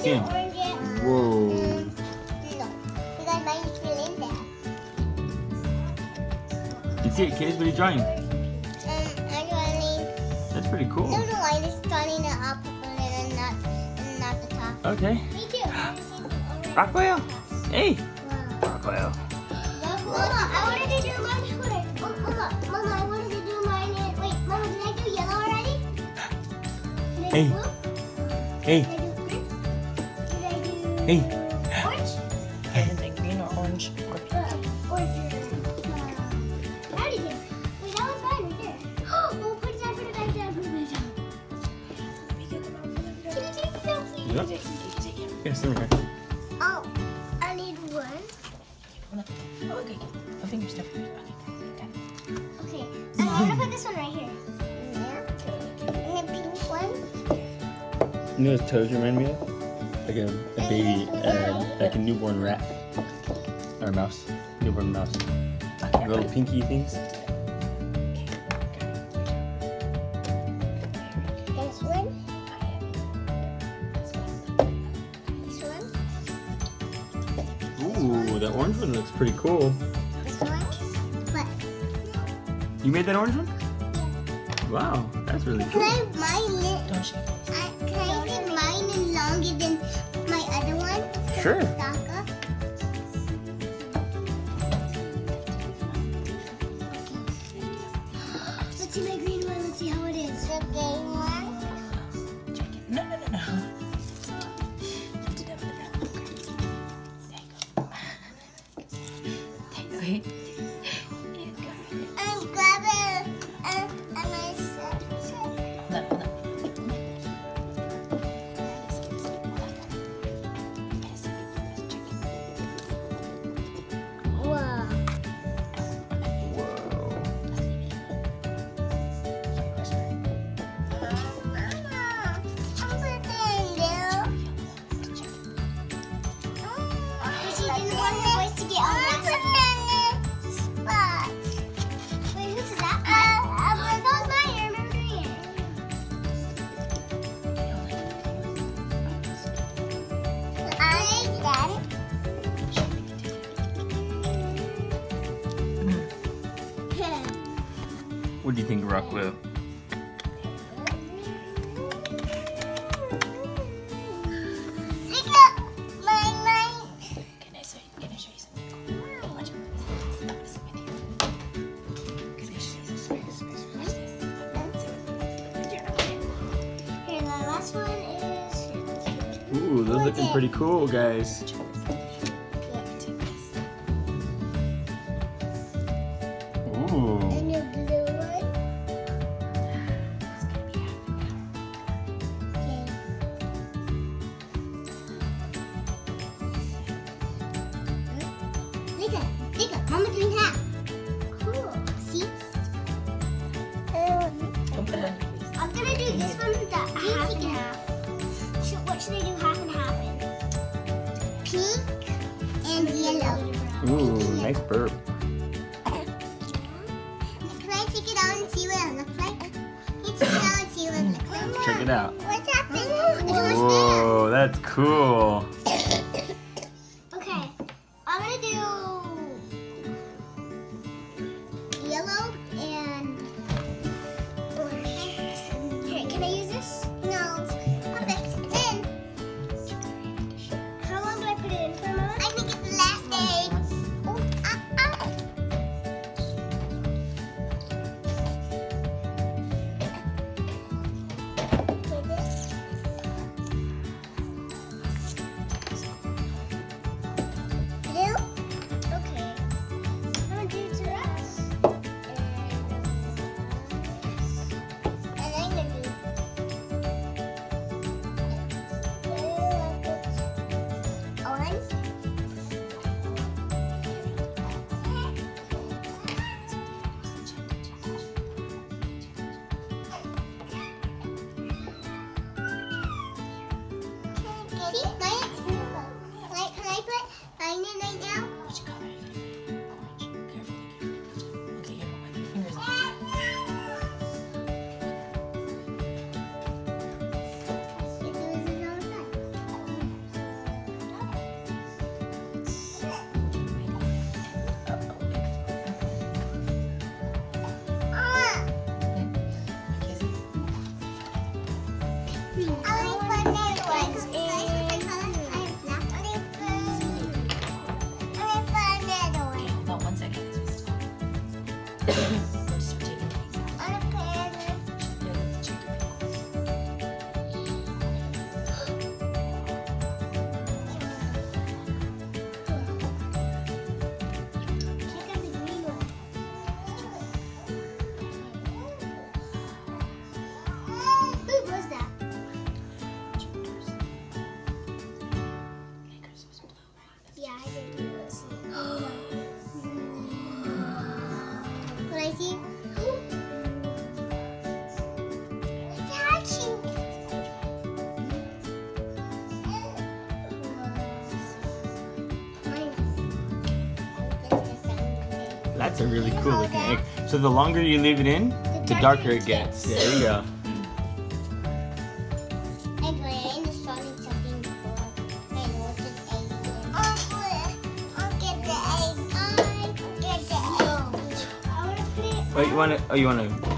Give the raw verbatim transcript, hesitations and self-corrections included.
see him. Whoa. No, because mine's still in there. You can see it, kids. What are you drawing? Um, I'm drawing. That's pretty cool. No, no, I'm just drawing the upper and not, and not the top. Okay. Me too. Rockwell. Hey. Wow. Rockwell. Mama, I wanted to do mine. Oh, Mama, Mama, I wanted to do mine. In, wait, Mama, did I do yellow already? Did I Hey. do blue? Hey. Did I do green? Did I do Hey. orange? Anything green or orange? Uh, orange. Uh, I already did. Wait, that was mine right there. Oh, put it down, put it back down, put it back down. Let me get them out for them. Can you take it out, please? Yep. Take, take, take him. Yes, there we go. Oh, I need one. Oh, okay. My fingers, no fingers. Okay, got it. Okay, I'm gonna put this one right here. Yeah. And the pink one. You know what toes remind me of? Like a, a baby, uh, like a newborn rat. Or a mouse. Newborn mouse. Okay, Little pinky things. This one. This one. Ooh, that orange one looks pretty cool. This one. What? You made that orange one? Wow, that's really Can cool. I have mine? li- Don't shake. I, can I get mine in longer than my other one? Sure. Stock up? Let's see my green one. Let's see how it is. The green one. Check it. No, no, no, no. Put it down, put it down. Okay. There you go. There you go. You got it. I'm grabbing. Uh, I'm gonna set. Hold on, hold on. Wow. Whoa. What do you think, Rockwell? Can I show you, can I show you something cool? Watch it. I'm gonna sit with you. Can I show you this? Watch this, watch this. Here, the last one is. Ooh, those looking pretty cool, guys. Ooh. And your blue one. Okay. Look at, look at, Mama's doing half. Cool. See? Um, Don't put it on your face. I'm gonna do this one with the half and half. Should, what should I do half and half in? Pink and yellow. Ooh, nice burp. Can I take it out and see what it looks like? Can you take it out and see what it looks like? Check it out. What's happening? It's almost Whoa, that's cool. there. Okay, I'm gonna do yellow and orange. Here, can I use this? No. Perfect. It's in. How long do I put it in for, Mama? I think it's the last day. Oh, ah, ah. Like this. Blue? Okay. I'm gonna do this. And I'm gonna do orange. See, mine is beautiful. Can I, can I put mine in right now? Which color are you gonna do? Orange. Carefully. Okay, here, wipe your fingers off. It was on the side. Let's start taking the eggs out. On a pan. Yeah, let's check your pickles. Check out the green one. Who was that? Checkers. Pickles was blue, right? Yeah, I did do this. What I see? Catching. That's a really cool looking egg. So the longer you leave it in, the darker it gets. Yeah, there you go. Anyway, I ain't starting something before. Hey, what's an egg again? I'll get the egg. I'll get the egg. I want to put it. Wait, you wanna? Oh, you wanna